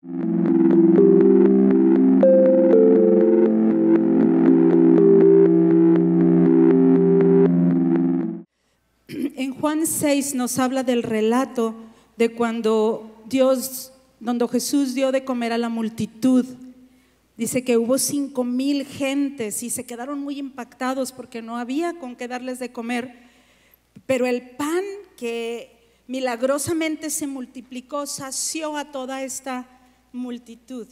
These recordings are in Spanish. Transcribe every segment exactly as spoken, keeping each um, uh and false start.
En Juan seis nos habla del relato de cuando Dios, cuando Jesús dio de comer a la multitud. Dice que hubo cinco mil gentes y se quedaron muy impactados porque no había con qué darles de comer. Pero el pan que milagrosamente se multiplicó sació a toda esta multitud.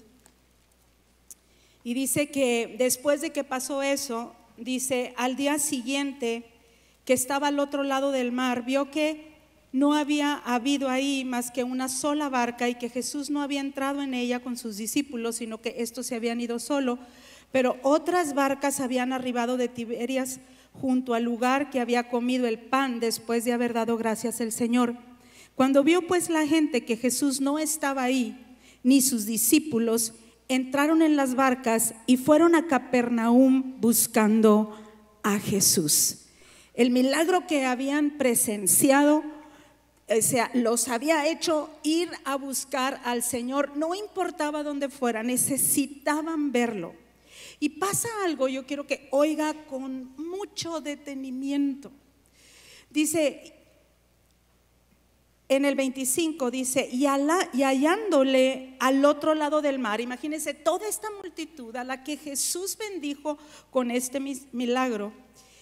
Y dice que después de que pasó eso, dice, al día siguiente, que estaba al otro lado del mar, vio que no había habido ahí más que una sola barca y que Jesús no había entrado en ella con sus discípulos, sino que estos se habían ido solo, pero otras barcas habían arribado de Tiberias junto al lugar que había comido el pan después de haber dado gracias al Señor. Cuando vio pues la gente que Jesús no estaba ahí, ni sus discípulos, entraron en las barcas y fueron a Capernaum buscando a Jesús. El milagro que habían presenciado, o sea, los había hecho ir a buscar al Señor, no importaba dónde fuera, necesitaban verlo. Y pasa algo, yo quiero que oiga con mucho detenimiento. Dice, en el veinticinco dice, y, ala, y hallándole al otro lado del mar, imagínense toda esta multitud a la que Jesús bendijo con este milagro.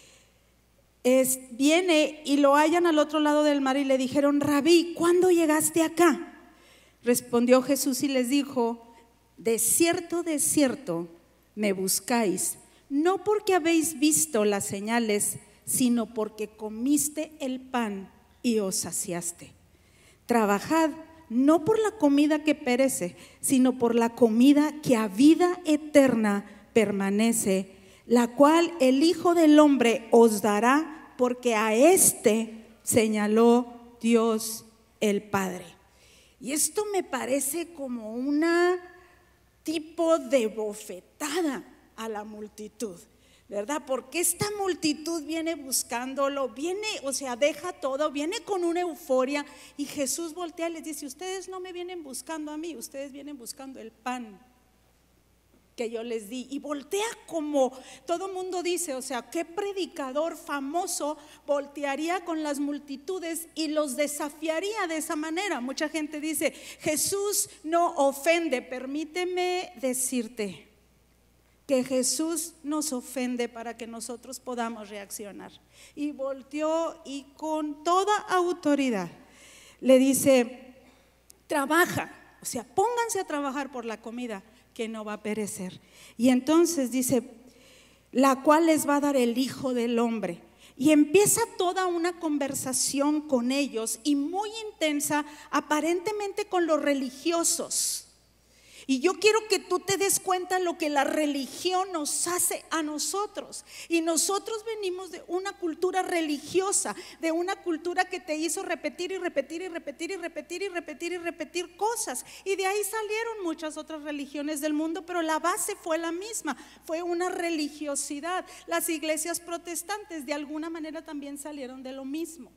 Es, viene y lo hallan al otro lado del mar y le dijeron, Rabí, ¿cuándo llegaste acá? Respondió Jesús y les dijo, de cierto, de cierto me buscáis, no porque habéis visto las señales, sino porque comiste el pan y os saciaste. Trabajad no por la comida que perece, sino por la comida que a vida eterna permanece, la cual el Hijo del Hombre os dará, porque a éste señaló Dios el Padre. Y esto me parece como una tipo de bofetada a la multitud, ¿verdad? Porque esta multitud viene buscándolo, viene, o sea, deja todo, viene con una euforia, y Jesús voltea y les dice, ustedes no me vienen buscando a mí, ustedes vienen buscando el pan que yo les di. Y voltea como todo mundo dice, o sea, ¿qué predicador famoso voltearía con las multitudes y los desafiaría de esa manera? Mucha gente dice, Jesús no ofende. Permíteme decirte que Jesús nos ofende para que nosotros podamos reaccionar. Y volteó y con toda autoridad le dice, trabaja, o sea, pónganse a trabajar por la comida que no va a perecer. Y entonces dice, la cual les va a dar el Hijo del Hombre. Y empieza toda una conversación con ellos, y muy intensa, aparentemente con los religiosos. Y yo quiero que tú te des cuenta lo que la religión nos hace a nosotros. Y nosotros venimos de una cultura religiosa, de una cultura que te hizo repetir y repetir y repetir y repetir y repetir y repetir cosas. Y de ahí salieron muchas otras religiones del mundo, pero la base fue la misma, fue una religiosidad. Las iglesias protestantes de alguna manera también salieron de lo mismo.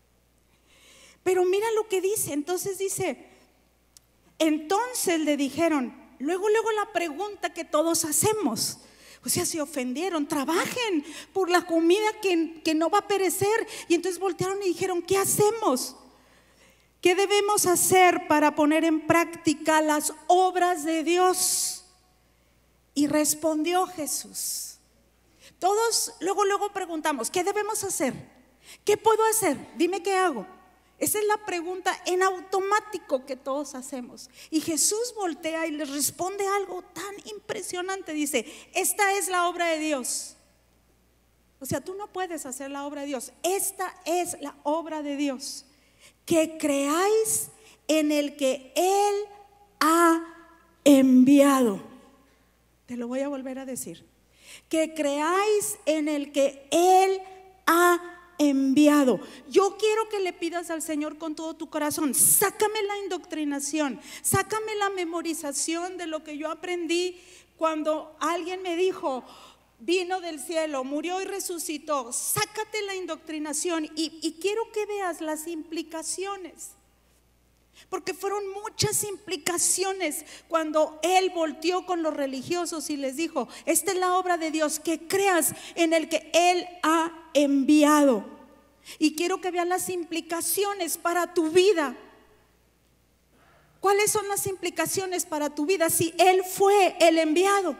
Pero mira lo que dice, entonces dice... Entonces le dijeron, luego, luego la pregunta que todos hacemos, o sea, se ofendieron, trabajen por la comida que, que no va a perecer. Y entonces voltearon y dijeron, ¿qué hacemos? ¿Qué debemos hacer para poner en práctica las obras de Dios? Y respondió Jesús. Todos luego, luego preguntamos, ¿qué debemos hacer? ¿Qué puedo hacer? Dime qué hago. Esa es la pregunta en automático que todos hacemos. Y Jesús voltea y les responde algo tan impresionante. Dice, esta es la obra de Dios. O sea, tú no puedes hacer la obra de Dios. Esta es la obra de Dios, que creáis en el que Él ha enviado. Te lo voy a volver a decir. Que creáis en el que Él ha enviado. enviado. Yo quiero que le pidas al Señor con todo tu corazón, sácame la indoctrinación, sácame la memorización de lo que yo aprendí cuando alguien me dijo, vino del cielo, murió y resucitó. Sácate la indoctrinación y, y quiero que veas las implicaciones. Porque fueron muchas implicaciones cuando Él volteó con los religiosos y les dijo: esta es la obra de Dios, que creas en el que Él ha enviado. Y quiero que vean las implicaciones para tu vida. ¿Cuáles son las implicaciones para tu vida si Él fue el enviado?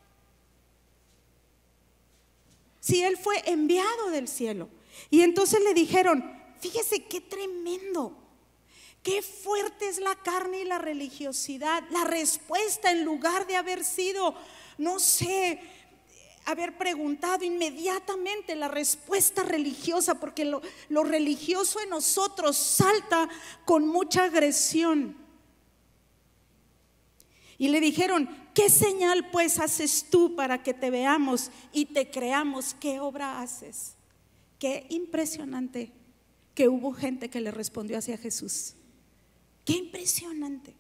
Si Él fue enviado del cielo. Y entonces le dijeron: fíjese qué tremendo, qué fuerte es la carne y la religiosidad. La respuesta, en lugar de haber sido, no sé, haber preguntado inmediatamente la respuesta religiosa, porque lo, lo religioso en nosotros salta con mucha agresión. Y le dijeron: ¿qué señal pues haces tú para que te veamos y te creamos? ¿Qué obra haces? Qué impresionante que hubo gente que le respondió hacia Jesús. Qué impresionante.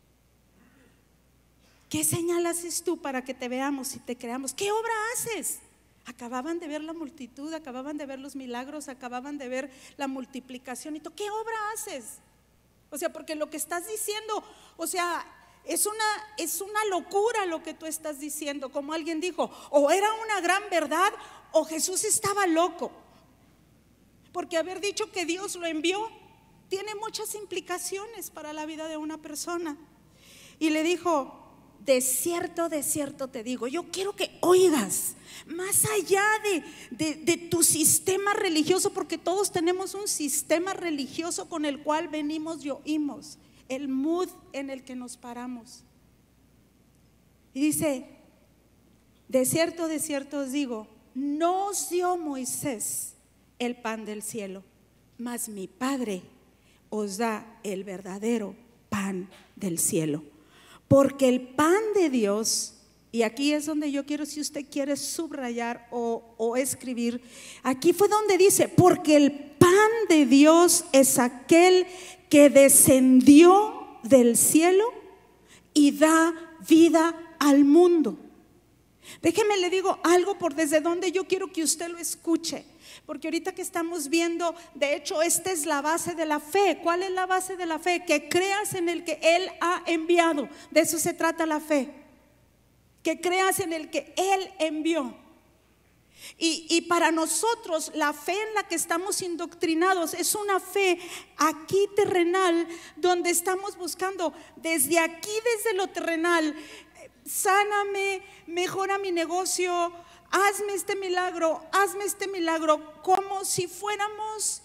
¿Qué señal haces tú para que te veamos y te creamos? ¿Qué obra haces? Acababan de ver la multitud, acababan de ver los milagros, acababan de ver la multiplicación y todo. ¿Qué obra haces? O sea, porque lo que estás diciendo, o sea, es una, es una locura lo que tú estás diciendo. Como alguien dijo, o era una gran verdad o Jesús estaba loco. Porque haber dicho que Dios lo envió tiene muchas implicaciones para la vida de una persona. Y le dijo: de cierto, de cierto te digo. Yo quiero que oigas más allá de, de, de tu sistema religioso, porque todos tenemos un sistema religioso con el cual venimos y oímos, el mood en el que nos paramos. Y dice: de cierto, de cierto os digo, no os dio Moisés el pan del cielo, mas mi Padre os da el verdadero pan del cielo. Porque el pan de Dios, y aquí es donde yo quiero, si usted quiere subrayar o, o escribir, aquí fue donde dice: porque el pan de Dios es aquel que descendió del cielo y da vida al mundo. Déjeme le digo algo por desde donde yo quiero que usted lo escuche, porque ahorita que estamos viendo, de hecho esta es la base de la fe. ¿Cuál es la base de la fe? Que creas en el que Él ha enviado. De eso se trata la fe, que creas en el que Él envió. Y, y para nosotros la fe en la que estamos indoctrinados es una fe aquí terrenal, donde estamos buscando desde aquí, desde lo terrenal: sáname, mejora mi negocio, hazme este milagro, hazme este milagro, como si fuéramos,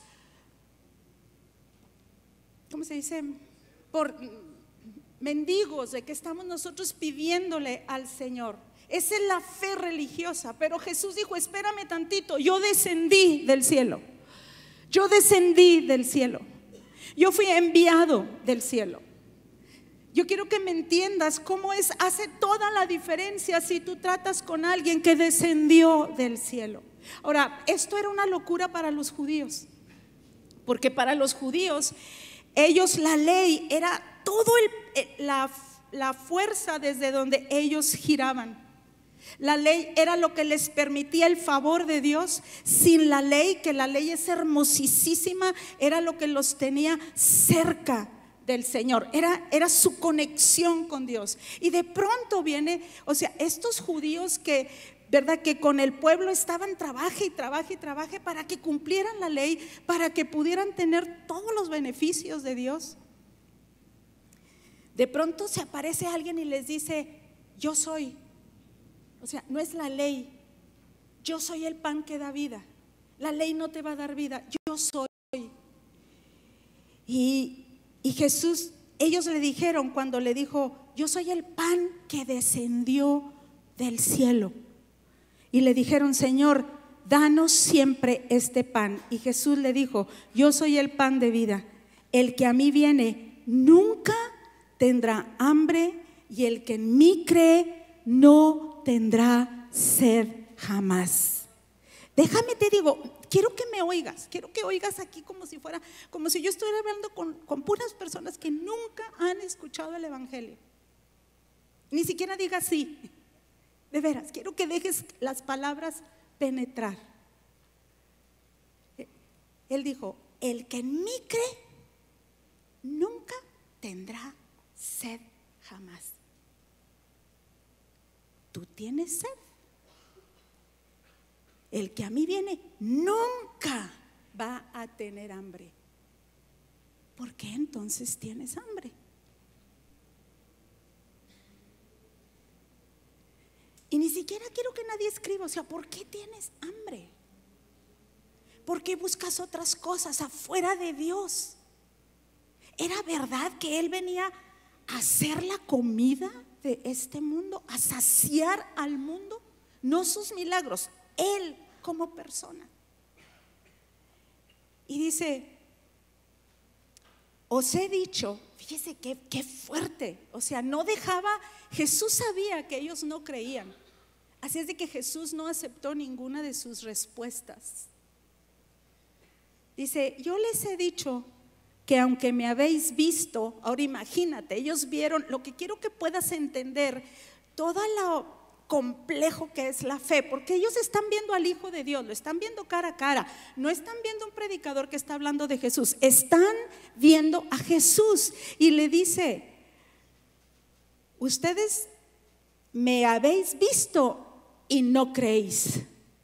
¿cómo se dice? Por mendigos, de que estamos nosotros pidiéndole al Señor. Esa es la fe religiosa. Pero Jesús dijo: espérame tantito, yo descendí del cielo. Yo descendí del cielo. Yo fui enviado del cielo. Yo quiero que me entiendas cómo es, hace toda la diferencia si tú tratas con alguien que descendió del cielo. Ahora, esto era una locura para los judíos, porque para los judíos, ellos, la ley era todo el, la, la fuerza desde donde ellos giraban. La ley era lo que les permitía el favor de Dios. Sin la ley, que la ley es hermosísima, era lo que los tenía cerca del Señor, era, era su conexión con Dios. Y de pronto viene, o sea, estos judíos que, ¿verdad?, que con el pueblo estaban trabaje y trabaje y trabaje para que cumplieran la ley, para que pudieran tener todos los beneficios de Dios. De pronto se aparece alguien y les dice: yo soy, o sea, no es la ley, yo soy el pan que da vida. La ley no te va a dar vida, yo soy. Y Y Jesús, ellos le dijeron, cuando le dijo: yo soy el pan que descendió del cielo. Y le dijeron: Señor, danos siempre este pan. Y Jesús le dijo: yo soy el pan de vida. El que a mí viene nunca tendrá hambre, y el que en mí cree no tendrá sed jamás. Déjame te digo, quiero que me oigas, quiero que oigas aquí como si fuera, como si yo estuviera hablando con, con puras personas que nunca han escuchado el evangelio. Ni siquiera digas sí. De veras, quiero que dejes las palabras penetrar. Él dijo: el que en mí cree nunca tendrá sed jamás. ¿Tú tienes sed? El que a mí viene nunca va a tener hambre. ¿Por qué entonces tienes hambre? Y ni siquiera quiero que nadie escriba, o sea, ¿por qué tienes hambre? ¿Por qué buscas otras cosas afuera de Dios? ¿Era verdad que Él venía a hacer la comida de este mundo, a saciar al mundo? No sus milagros, Él como persona. Y dice, os he dicho, fíjese qué, qué fuerte, o sea, no dejaba, Jesús sabía que ellos no creían, así es de que Jesús no aceptó ninguna de sus respuestas. Dice, yo les he dicho que aunque me habéis visto, ahora imagínate, ellos vieron, lo que quiero que puedas entender, todo lo complejo que es la fe, porque ellos están viendo al Hijo de Dios, lo están viendo cara a cara, no están viendo un predicador que está hablando de Jesús, están viendo a Jesús y le dice, ustedes me habéis visto y no creéis.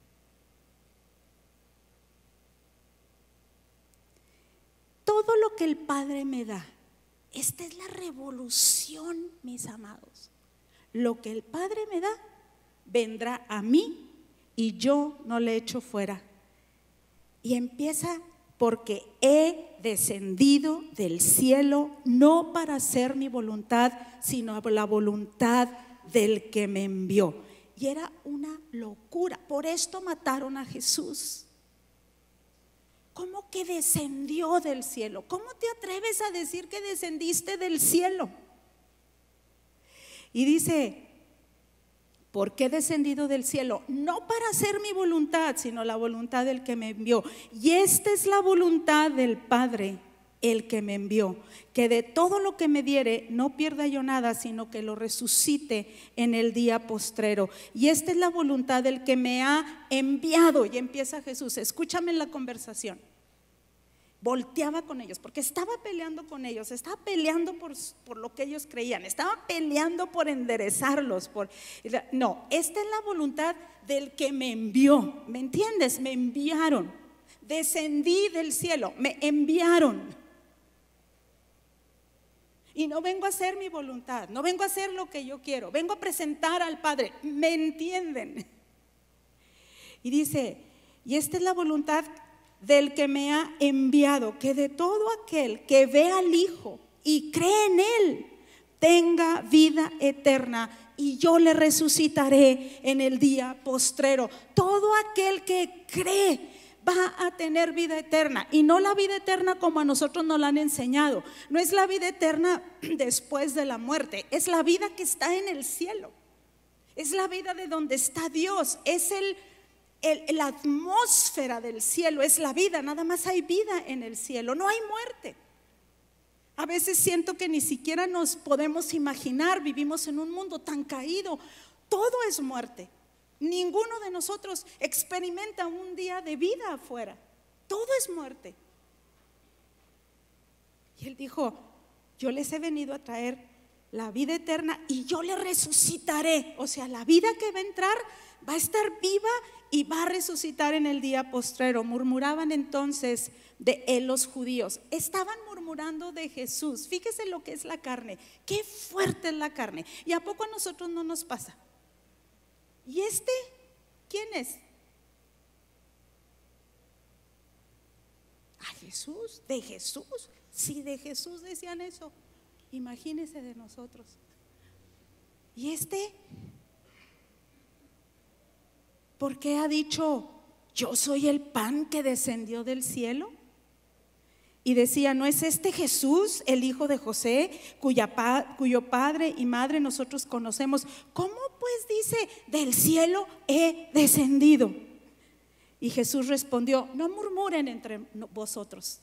Todo lo que el Padre me da, esta es la revolución, mis amados. Lo que el Padre me da, vendrá a mí y yo no le echo fuera. Y empieza, porque he descendido del cielo no para hacer mi voluntad, sino la voluntad del que me envió. Y era una locura, por esto mataron a Jesús. ¿Cómo que descendió del cielo? ¿Cómo te atreves a decir que descendiste del cielo? Y dice, ¿por qué he descendido del cielo? No para hacer mi voluntad, sino la voluntad del que me envió. Y esta es la voluntad del Padre, el que me envió, que de todo lo que me diere no pierda yo nada, sino que lo resucite en el día postrero. Y esta es la voluntad del que me ha enviado. Y empieza Jesús, escúchame en la conversación. Volteaba con ellos, porque estaba peleando con ellos, estaba peleando por, por lo que ellos creían, estaba peleando por enderezarlos, por, no, esta es la voluntad del que me envió, ¿me entiendes? Me enviaron, descendí del cielo, me enviaron. Y no vengo a hacer mi voluntad, no vengo a hacer lo que yo quiero, vengo a presentar al Padre, ¿me entienden? Y dice, y esta es la voluntad del que me ha enviado, que de todo aquel que ve al Hijo y cree en Él, tenga vida eterna, y yo le resucitaré en el día postrero. Todo aquel que cree va a tener vida eterna, y no la vida eterna como a nosotros nos la han enseñado. No es la vida eterna después de la muerte, es la vida que está en el cielo, es la vida de donde está Dios, es el El, la atmósfera del cielo, es la vida, nada más hay vida en el cielo, no hay muerte. A veces siento que ni siquiera nos podemos imaginar, vivimos en un mundo tan caído, todo es muerte. Ninguno de nosotros experimenta un día de vida afuera, todo es muerte. Y Él dijo, yo les he venido a traer la vida eterna y yo le resucitaré. O sea, la vida que va a entrar va a estar viva y va a resucitar en el día postrero. Murmuraban entonces de él los judíos, estaban murmurando de Jesús. Fíjese lo que es la carne, qué fuerte es la carne. ¿Y a poco a nosotros no nos pasa? ¿Y este quién es? ¿A Jesús? ¿De Jesús? Si de Jesús decían eso, imagínense de nosotros. ¿Y este? ¿Por qué ha dicho, yo soy el pan que descendió del cielo? Y decía, ¿no es este Jesús, el hijo de José, cuya pa, cuyo padre y madre nosotros conocemos? ¿Cómo pues dice, del cielo he descendido? Y Jesús respondió, no murmuren entre vosotros.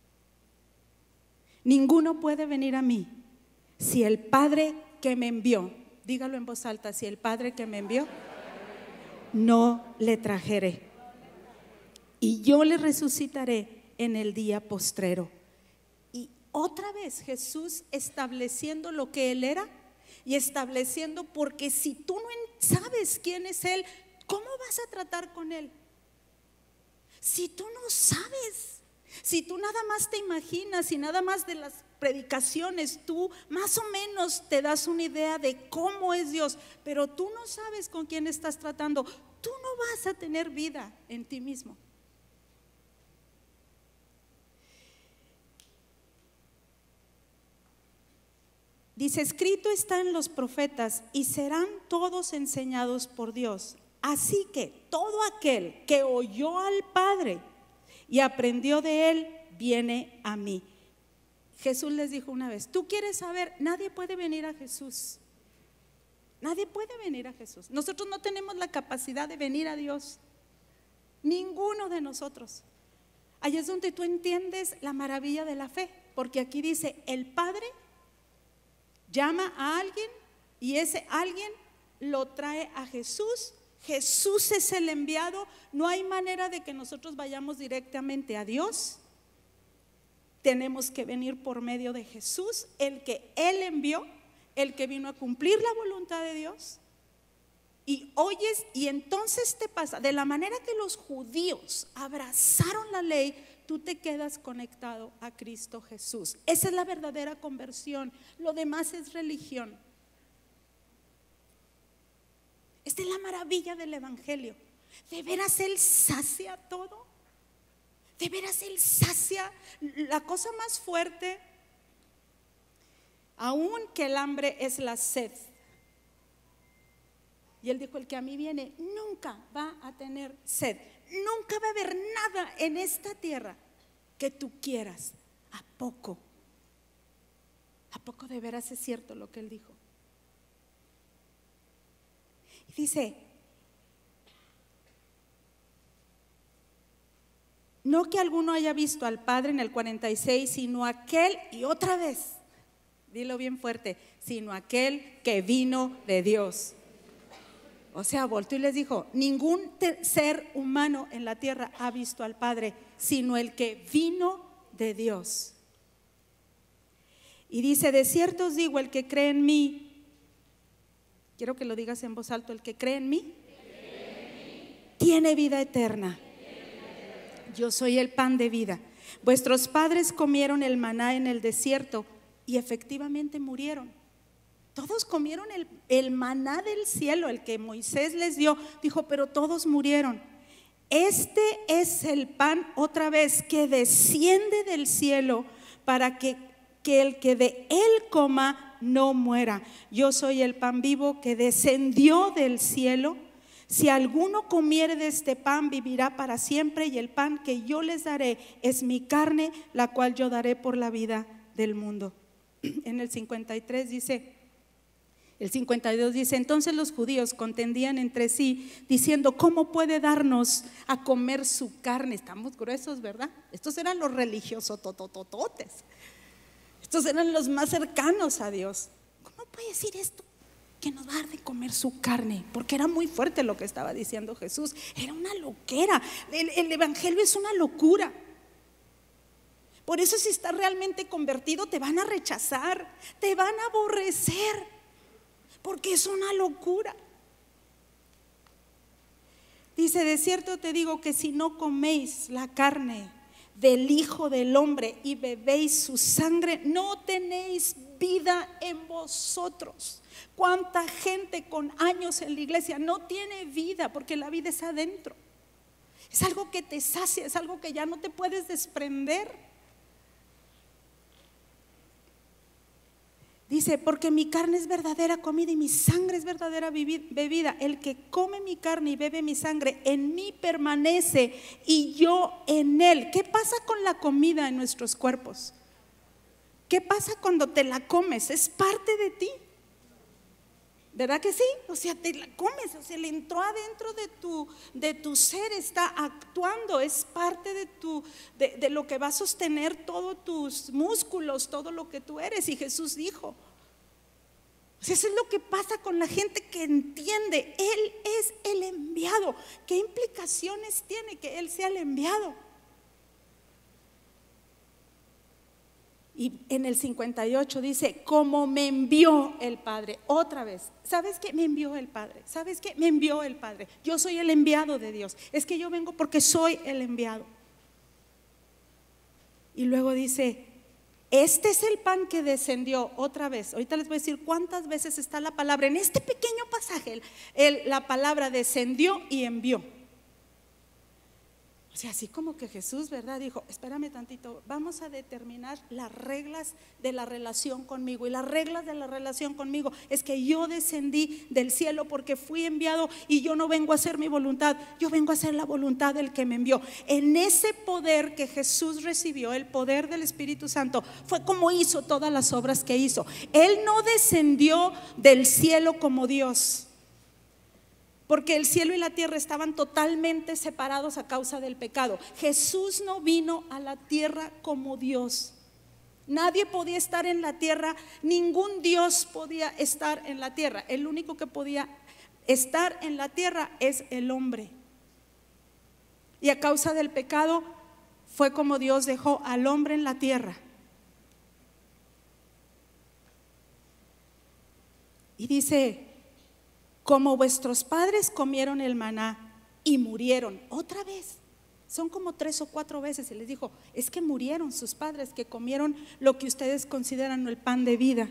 Ninguno puede venir a mí si el Padre que me envió, dígalo en voz alta, si el Padre que me envió, no le trajeré. Y yo le resucitaré en el día postrero. Y otra vez Jesús estableciendo lo que Él era y estableciendo, porque si tú no sabes quién es Él, ¿cómo vas a tratar con Él? Si tú no sabes, si tú nada más te imaginas y nada más de las predicaciones, tú más o menos te das una idea de cómo es Dios, pero tú no sabes con quién estás tratando, tú no vas a tener vida en ti mismo. Dice, escrito está en los profetas y serán todos enseñados por Dios. Así que todo aquel que oyó al Padre y aprendió de Él, viene a mí. Jesús les dijo una vez, tú quieres saber, nadie puede venir a Jesús. Nadie puede venir a Jesús. Nosotros no tenemos la capacidad de venir a Dios. Ninguno de nosotros. Ahí es donde tú entiendes la maravilla de la fe, porque aquí dice, el Padre llama a alguien y ese alguien lo trae a Jesús. Jesús es el enviado. No hay manera de que nosotros vayamos directamente a Dios. Tenemos que venir por medio de Jesús, el que Él envió, el que vino a cumplir la voluntad de Dios. Y oyes, y entonces te pasa, de la manera que los judíos abrazaron la ley, tú te quedas conectado a Cristo Jesús. Esa es la verdadera conversión. Lo demás es religión. Esta es la maravilla del evangelio. ¿De veras Él sacia todo? ¿De veras Él sacia? La cosa más fuerte, aún que el hambre, es la sed. Y Él dijo, el que a mí viene nunca va a tener sed. Nunca va a haber nada en esta tierra que tú quieras. ¿A poco? ¿A poco de veras es cierto lo que Él dijo? Y dice, no que alguno haya visto al Padre en el cuarenta y seis, sino aquel, y otra vez, dilo bien fuerte, sino aquel que vino de Dios. O sea, volteó y les dijo, ningún ser humano en la tierra ha visto al Padre, sino el que vino de Dios. Y dice, de cierto os digo, el que cree en mí, quiero que lo digas en voz alta, el que cree en mí, tiene vida eterna. Yo soy el pan de vida. Vuestros padres comieron el maná en el desierto y efectivamente murieron. Todos comieron el, el maná del cielo, el que Moisés les dio. Dijo, pero todos murieron. Este es el pan, otra vez, que desciende del cielo para que, que el que de él coma no muera. Yo soy el pan vivo que descendió del cielo. Si alguno comiere de este pan, vivirá para siempre, y el pan que yo les daré es mi carne, la cual yo daré por la vida del mundo. En el cincuenta y tres dice, el cincuenta y dos dice, entonces los judíos contendían entre sí, diciendo, ¿cómo puede darnos a comer su carne? Estamos gruesos, ¿verdad? Estos eran los religiosos tototototes. Estos eran los más cercanos a Dios. ¿Cómo puede decir esto? Que nos va a dar de comer su carne, porque era muy fuerte lo que estaba diciendo Jesús. Era una loquera. El, el evangelio es una locura. Por eso, si estás realmente convertido, te van a rechazar, te van a aborrecer, porque es una locura. Dice, de cierto te digo que si no coméis la carne del Hijo del Hombre y bebéis su sangre, no tenéis vida en vosotros. ¿Cuánta gente con años en la iglesia no tiene vida? Porque la vida es adentro. Es algo que te sacia, es algo que ya no te puedes desprender. Dice, porque mi carne es verdadera comida y mi sangre es verdadera bebida. El que come mi carne y bebe mi sangre, en mí permanece y yo en él. ¿Qué pasa con la comida en nuestros cuerpos? ¿Qué pasa cuando te la comes? Es parte de ti. ¿Verdad que sí? O sea, te la comes, o sea, le entró adentro de tu, de tu ser, está actuando, es parte de, tu, de, de lo que va a sostener todos tus músculos, todo lo que tú eres. Y Jesús dijo, o sea, eso es lo que pasa con la gente que entiende, Él es el enviado. ¿Qué implicaciones tiene que Él sea el enviado? Y en el cincuenta y ocho dice, como me envió el Padre. Otra vez, ¿sabes qué? Me envió el Padre. ¿Sabes qué? Me envió el Padre. Yo soy el enviado de Dios. Es que yo vengo porque soy el enviado. Y luego dice, este es el pan que descendió. Otra vez, ahorita les voy a decir cuántas veces está la palabra. En este pequeño pasaje, el, el, la palabra descendió y envió. O sea, así como que Jesús, ¿verdad? Dijo, espérame tantito, vamos a determinar las reglas de la relación conmigo. Y las reglas de la relación conmigo es que yo descendí del cielo porque fui enviado y yo no vengo a hacer mi voluntad, yo vengo a hacer la voluntad del que me envió. En ese poder que Jesús recibió, el poder del Espíritu Santo, fue como hizo todas las obras que hizo. Él no descendió del cielo como Dios, porque el cielo y la tierra estaban totalmente separados a causa del pecado. Jesús no vino a la tierra como Dios. Nadie podía estar en la tierra, ningún Dios podía estar en la tierra. El único que podía estar en la tierra es el hombre. Y a causa del pecado fue como Dios dejó al hombre en la tierra. Y dice, como vuestros padres comieron el maná y murieron. Otra vez, son como tres o cuatro veces. Y les dijo, es que murieron sus padres que comieron lo que ustedes consideran el pan de vida.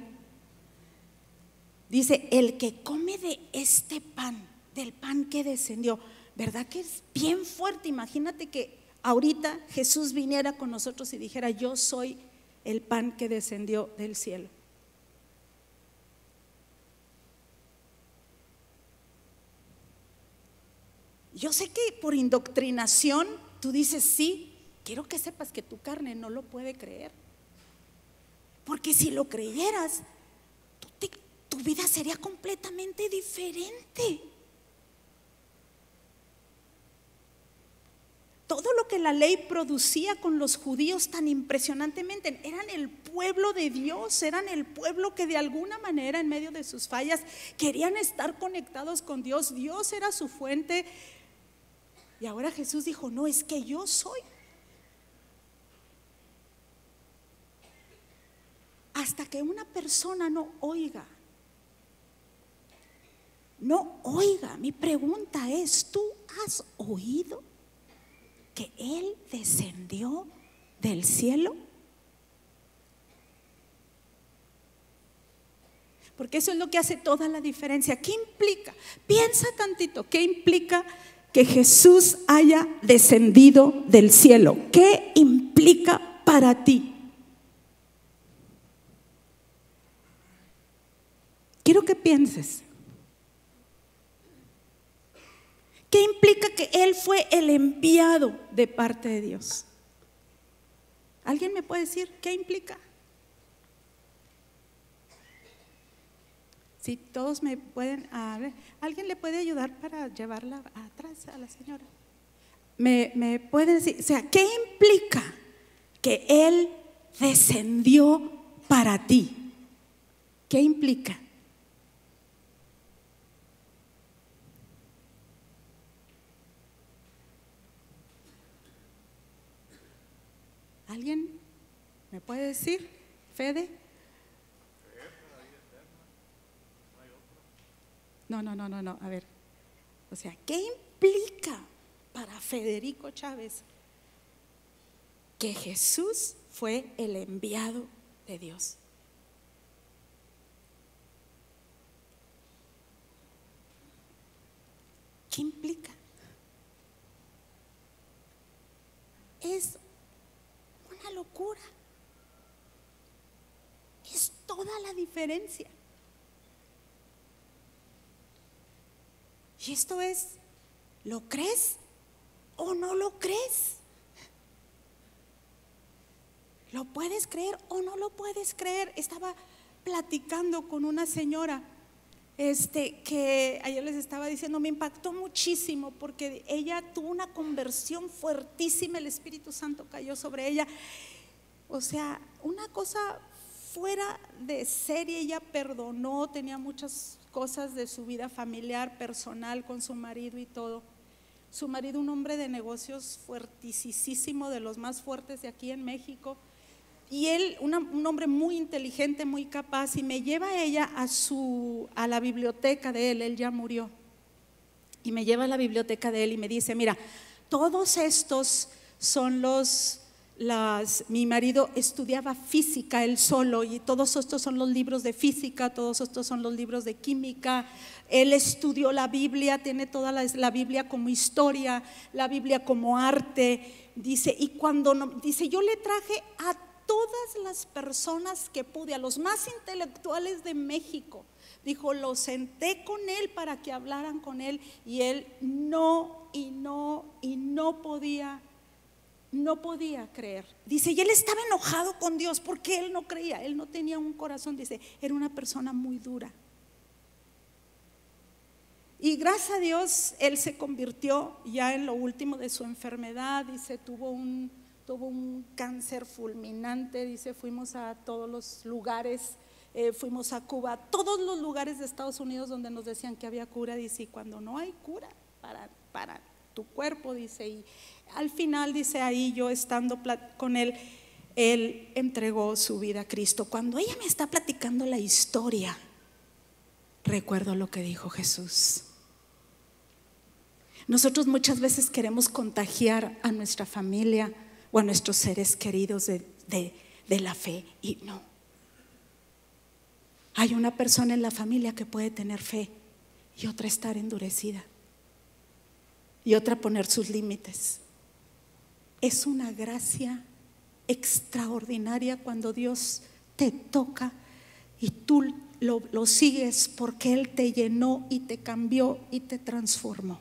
Dice, el que come de este pan, del pan que descendió, ¿verdad que es bien fuerte? Imagínate que ahorita Jesús viniera con nosotros y dijera, yo soy el pan que descendió del cielo. Yo sé que por indoctrinación tú dices, sí, quiero que sepas que tu carne no lo puede creer. Porque si lo creyeras, tú te, tu vida sería completamente diferente. Todo lo que la ley producía con los judíos tan impresionantemente, eran el pueblo de Dios, eran el pueblo que de alguna manera en medio de sus fallas querían estar conectados con Dios. Dios era su fuente. Y ahora Jesús dijo, no, es que yo soy. Hasta que una persona no oiga, no oiga, mi pregunta es, ¿tú has oído que Él descendió del cielo? Porque eso es lo que hace toda la diferencia. ¿Qué implica? Piensa tantito, ¿qué implica que Jesús haya descendido del cielo? ¿Qué implica para ti? Quiero que pienses. ¿Qué implica que Él fue el enviado de parte de Dios? ¿Alguien me puede decir qué implica? Si todos me pueden, a ver, ¿alguien le puede ayudar para llevarla atrás a la señora? ¿Me, me puede decir, o sea, qué implica que Él descendió para ti? ¿Qué implica? ¿Alguien me puede decir? ¿Fede? No, no, no, no, no, a ver. O sea, ¿qué implica para Federico Chávez que Jesús fue el enviado de Dios? ¿Qué implica? Es una locura. Es toda la diferencia. Y esto es, ¿lo crees o no lo crees? ¿Lo puedes creer o no lo puedes creer? Estaba platicando con una señora este, que ayer les estaba diciendo, me impactó muchísimo porque ella tuvo una conversión fuertísima, el Espíritu Santo cayó sobre ella. O sea, una cosa fuera de serie. Ella perdonó, tenía muchas cosas de su vida familiar, personal, con su marido y todo. Su marido, un hombre de negocios fuertisísimo, de los más fuertes de aquí en México. Y él, una, un hombre muy inteligente, muy capaz, y me lleva a ella a, su, a la biblioteca de él, él ya murió. Y me lleva a la biblioteca de él y me dice, mira, todos estos son los, las, mi marido estudiaba física él solo, y todos estos son los libros de física, todos estos son los libros de química. Él estudió la Biblia, tiene toda la, la Biblia como historia, la Biblia como arte. Dice, y cuando no, dice, yo le traje a todas las personas que pude, a los más intelectuales de México. Dijo, lo senté con él para que hablaran con él, y él no, y no, y no podía, no podía creer. Dice, y él estaba enojado con Dios porque él no creía, él no tenía un corazón. Dice, era una persona muy dura. Y gracias a Dios, él se convirtió ya en lo último de su enfermedad. Dice, tuvo un, tuvo un cáncer fulminante. Dice, fuimos a todos los lugares. Eh, fuimos a Cuba, todos los lugares de Estados Unidos donde nos decían que había cura. Dice, y cuando no hay cura para, para tu cuerpo, dice, y al final, dice, ahí yo estando con él, él entregó su vida a Cristo. Cuando ella me está platicando la historia, recuerdo lo que dijo Jesús. Nosotros muchas veces queremos contagiar a nuestra familia o a nuestros seres queridos de, de, de la fe, y no. Hay una persona en la familia que puede tener fe y otra estar endurecida y otra poner sus límites. Es una gracia extraordinaria cuando Dios te toca y tú lo, lo sigues, porque Él te llenó y te cambió y te transformó.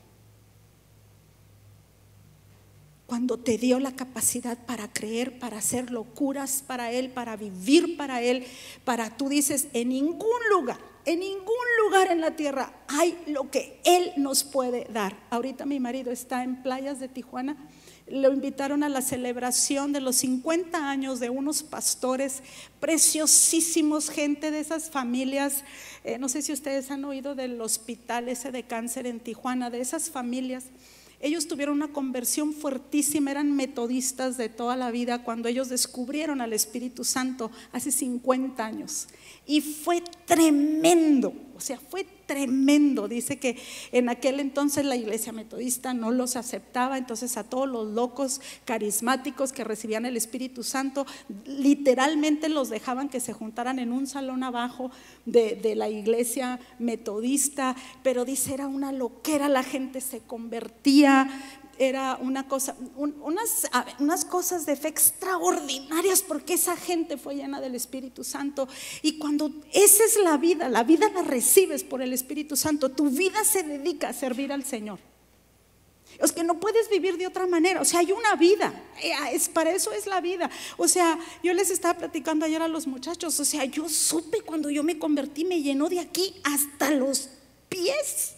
Cuando te dio la capacidad para creer, para hacer locuras para Él, para vivir para Él, para, tú dices, en ningún lugar, en ningún lugar en la tierra hay lo que Él nos puede dar. Ahorita mi marido está en Playas de Tijuana. Lo invitaron a la celebración de los cincuenta años de unos pastores preciosísimos, gente de esas familias. Eh, no sé si ustedes han oído del hospital ese de cáncer en Tijuana, de esas familias. Ellos tuvieron una conversión fuertísima, eran metodistas de toda la vida cuando ellos descubrieron al Espíritu Santo hace cincuenta años. Y fue tremendo, o sea, fue tremendo. Dice que en aquel entonces la iglesia metodista no los aceptaba, entonces a todos los locos carismáticos que recibían el Espíritu Santo, literalmente los dejaban que se juntaran en un salón abajo de, de la iglesia metodista. Pero dice, era una loquera, la gente se convertía. Era una cosa, un, unas, unas cosas de fe extraordinarias, porque esa gente fue llena del Espíritu Santo. Y cuando esa es la vida, la vida la recibes por el Espíritu Santo, tu vida se dedica a servir al Señor. Es que no puedes vivir de otra manera. O sea, hay una vida, es, para eso es la vida. O sea, yo les estaba platicando ayer a los muchachos, o sea, yo supe cuando yo me convertí, me llenó de aquí hasta los pies.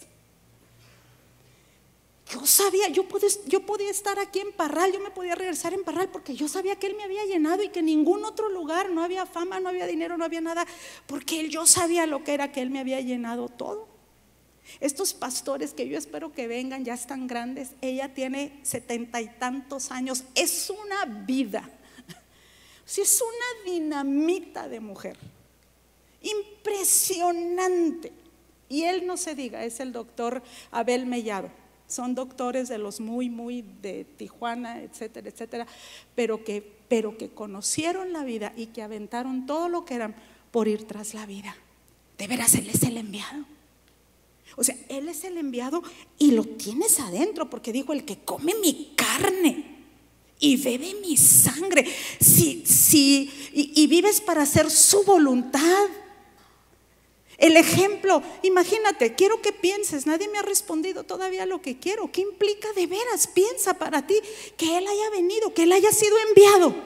Yo sabía, yo podía, yo podía estar aquí en Parral, yo me podía regresar en Parral, porque yo sabía que Él me había llenado y que en ningún otro lugar no había fama, no había dinero, no había nada, porque Él, yo sabía lo que era, que Él me había llenado todo. Estos pastores que yo espero que vengan, ya están grandes. Ella tiene setenta y tantos años, es una vida, sí, es una dinamita de mujer, impresionante. Y él, no se diga, es el doctor Abel Mellado. Son doctores de los muy, muy de Tijuana, etcétera, etcétera, pero que, pero que conocieron la vida y que aventaron todo lo que eran por ir tras la vida. De veras, Él es el enviado. O sea, Él es el enviado y lo tienes adentro, porque dijo, el que come mi carne y bebe mi sangre, si, si, y, y vives para hacer su voluntad. El ejemplo, imagínate, quiero que pienses, nadie me ha respondido todavía lo que quiero. ¿Qué implica de veras? Piensa para ti que Él haya venido, que Él haya sido enviado.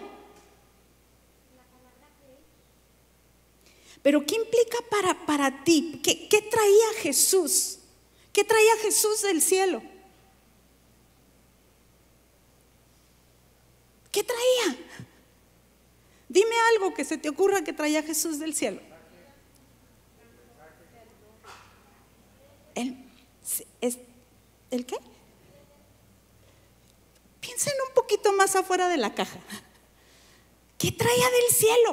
Pero ¿qué implica para, para ti? ¿Qué, qué traía Jesús? ¿Qué traía Jesús del cielo? ¿Qué traía? Dime algo que se te ocurra que traía Jesús del cielo. ¿El, es, ¿El qué? Piensen un poquito más afuera de la caja. ¿Qué ¿Qué traía del cielo?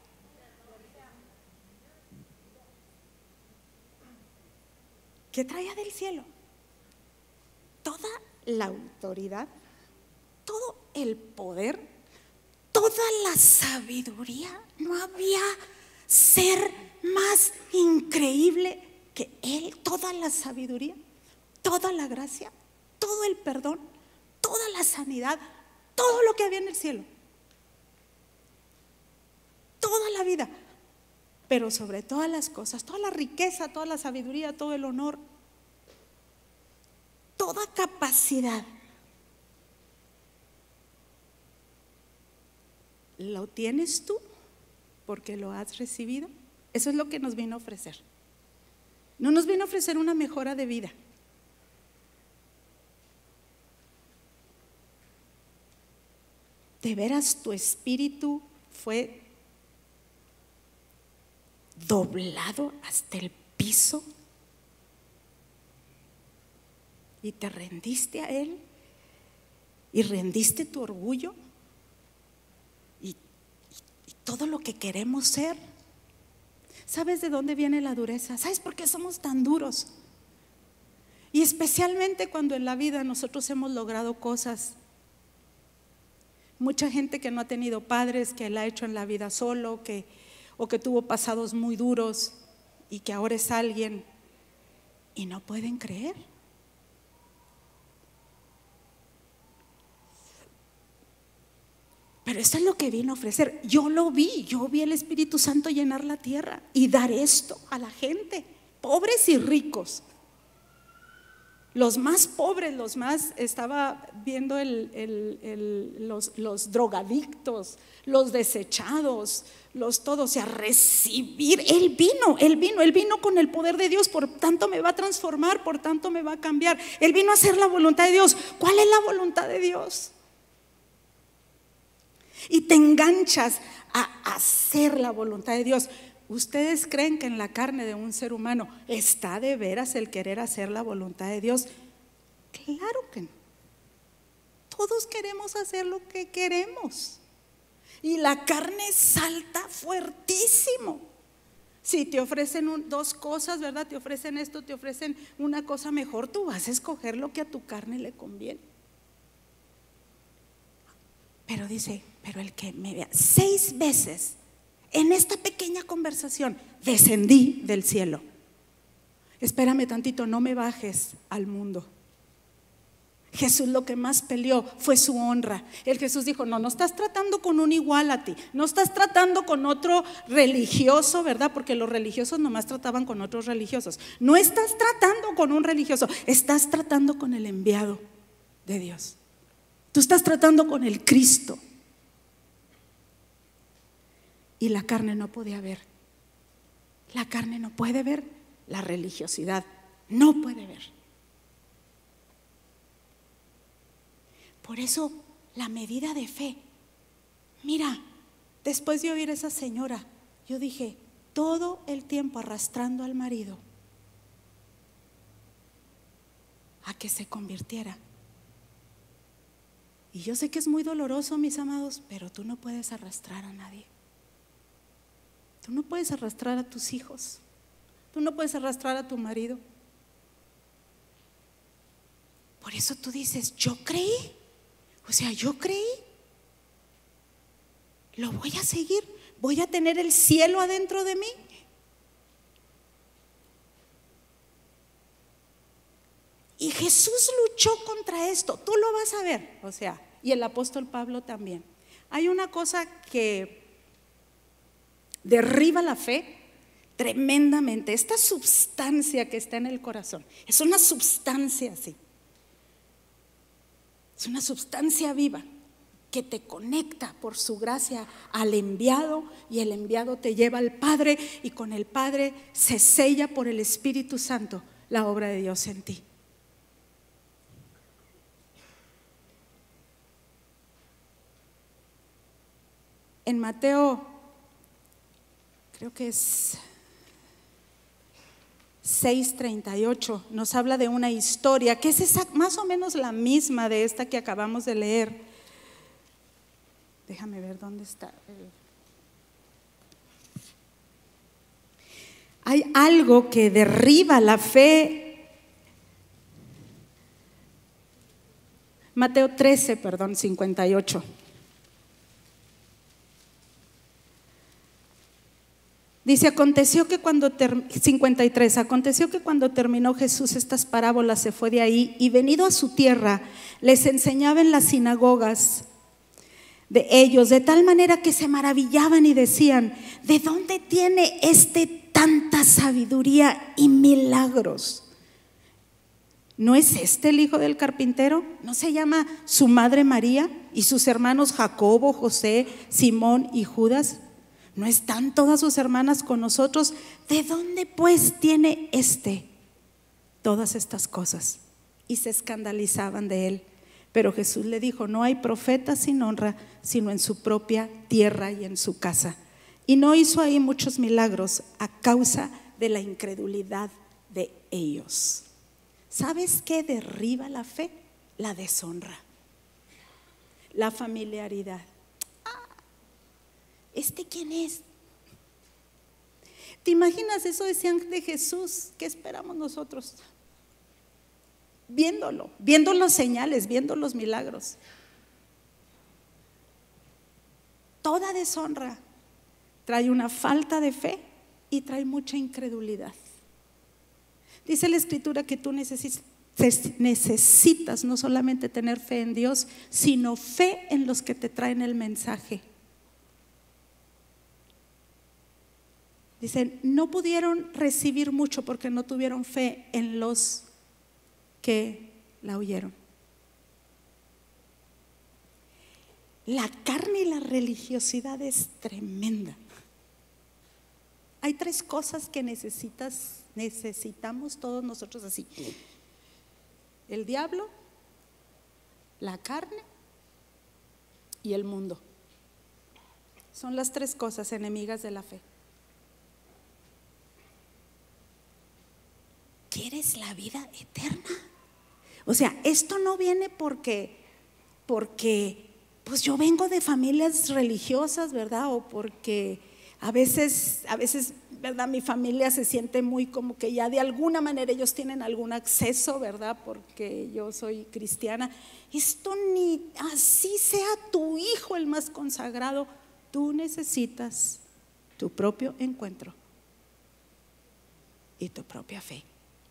¿Qué traía del cielo? Toda la autoridad, todo el poder, toda la sabiduría. No había ser más increíble que Él. Toda la sabiduría, toda la gracia, todo el perdón, toda la sanidad, todo lo que había en el cielo, toda la vida, pero sobre todas las cosas, toda la riqueza, toda la sabiduría, todo el honor, toda capacidad, ¿lo tienes tú porque lo has recibido? Eso es lo que nos vino a ofrecer. No nos vino a ofrecer una mejora de vida. ¿De veras tu espíritu fue doblado hasta el piso y te rendiste a Él y rendiste tu orgullo y, y, y todo lo que queremos ser? ¿Sabes de dónde viene la dureza? ¿Sabes por qué somos tan duros? Y especialmente cuando en la vida nosotros hemos logrado cosas. Mucha gente que no ha tenido padres, que la ha hecho en la vida solo, que, o que tuvo pasados muy duros y que ahora es alguien y no pueden creer. Pero esto es lo que vino a ofrecer. Yo lo vi, yo vi el Espíritu Santo llenar la tierra y dar esto a la gente, pobres y ricos. Los más pobres, los más, estaba viendo el, el, el, los, los drogadictos, los desechados, los todos, o sea, recibir. Él vino, Él vino, Él vino con el poder de Dios, por tanto me va a transformar, por tanto me va a cambiar. Él vino a hacer la voluntad de Dios. ¿Cuál es la voluntad de Dios? Y te enganchas a hacer la voluntad de Dios. ¿Ustedes creen que en la carne de un ser humano está de veras el querer hacer la voluntad de Dios? Claro que no. Todos queremos hacer lo que queremos. Y la carne salta fuertísimo. Si te ofrecen un, dos cosas, ¿verdad? Te ofrecen esto, te ofrecen una cosa mejor, tú vas a escoger lo que a tu carne le conviene. Pero dice, pero el que me vea seis veces en esta pequeña conversación, descendí del cielo. Espérame tantito, no me bajes al mundo. Jesús lo que más peleó fue su honra. El Jesús dijo, no, no estás tratando con un igual a ti, no estás tratando con otro religioso, ¿verdad? Porque los religiosos nomás trataban con otros religiosos. No estás tratando con un religioso, estás tratando con el enviado de Dios. Tú estás tratando con el Cristo. Y la carne no podía ver. La carne no puede ver. La religiosidad no puede ver. Por eso la medida de fe. Mira, después de oír a esa señora, yo dije, todo el tiempo arrastrando al marido a que se convirtiera. Y yo sé que es muy doloroso, mis amados, pero tú no puedes arrastrar a nadie. Tú no puedes arrastrar a tus hijos. Tú no puedes arrastrar a tu marido. Por eso tú dices, yo creí. O sea, yo creí. Lo voy a seguir. Voy a tener el cielo adentro de mí. Y Jesús luchó contra esto. Tú lo vas a ver. O sea, y el apóstol Pablo también. Hay una cosa que derriba la fe tremendamente. Esta sustancia que está en el corazón es una sustancia así. Es una sustancia viva que te conecta por su gracia al enviado, y el enviado te lleva al Padre, y con el Padre se sella por el Espíritu Santo la obra de Dios en ti. En Mateo, creo que es seis treinta y ocho, nos habla de una historia que es esa, más o menos la misma de esta que acabamos de leer. Déjame ver dónde está. Hay algo que derriba la fe. Mateo trece, perdón, cincuenta y ocho. Dice, aconteció que cuando ter- cincuenta y tres, aconteció que cuando terminó Jesús estas parábolas se fue de ahí y venido a su tierra les enseñaba en las sinagogas de ellos, de tal manera que se maravillaban y decían, ¿de dónde tiene este tanta sabiduría y milagros? ¿No es este el hijo del carpintero? ¿No se llama su madre María y sus hermanos Jacobo, José, Simón y Judas? ¿No están todas sus hermanas con nosotros? ¿De dónde pues tiene este todas estas cosas? Y se escandalizaban de él. Pero Jesús le dijo, no hay profeta sin honra, sino en su propia tierra y en su casa. Y no hizo ahí muchos milagros a causa de la incredulidad de ellos. ¿Sabes qué derriba la fe? La deshonra, la familiaridad. ¿Este quién es? ¿Te imaginas? Eso decían de Jesús. ¿Qué esperamos nosotros? Viéndolo, viendo las señales, viendo los milagros. Toda deshonra trae una falta de fe y trae mucha incredulidad. Dice la Escritura que tú necesitas, necesitas no solamente tener fe en Dios, sino fe en los que te traen el mensaje. Dicen, no pudieron recibir mucho porque no tuvieron fe en los que la oyeron. La carne y la religiosidad es tremenda. Hay tres cosas que necesitas, necesitamos todos nosotros así: el diablo, la carne y el mundo. Son las tres cosas enemigas de la fe. ¿Quieres la vida eterna? O sea, esto no viene porque, porque pues yo vengo de familias religiosas, ¿verdad? O porque a veces, a veces, ¿verdad? Mi familia se siente muy como que ya de alguna manera ellos tienen algún acceso, ¿verdad? Porque yo soy cristiana. Esto ni así sea tu hijo el más consagrado. Tú necesitas tu propio encuentro y tu propia fe.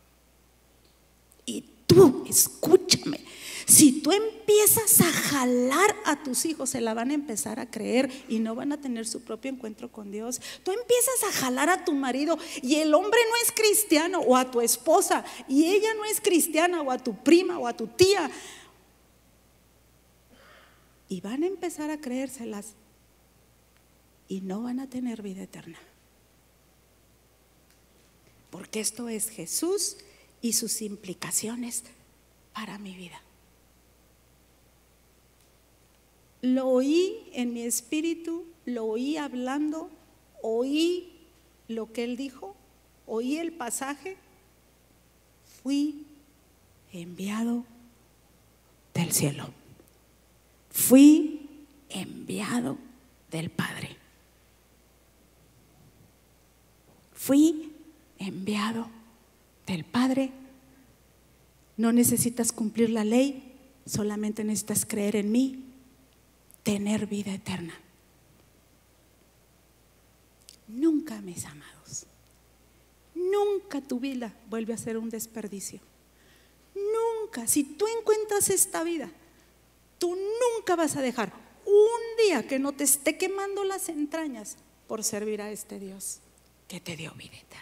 Y tú, escúchame, si tú empiezas a jalar a tus hijos, se la van a empezar a creer y no van a tener su propio encuentro con Dios. Tú empiezas a jalar a tu marido y el hombre no es cristiano, o a tu esposa y ella no es cristiana, o a tu prima o a tu tía, y van a empezar a creérselas y no van a tener vida eterna. Porque esto es Jesús y sus implicaciones para mi vida. Lo oí en mi espíritu, lo oí hablando, oí lo que él dijo, oí el pasaje. Fui enviado del cielo, fui enviado del Padre, fui enviado del Padre. No necesitas cumplir la ley, solamente necesitas creer en mí, tener vida eterna. Nunca, mis amados, nunca tu vida vuelve a ser un desperdicio. Nunca. Si tú encuentras esta vida, tú nunca vas a dejar un día que no te esté quemando las entrañas por servir a este Dios que te dio vida eterna.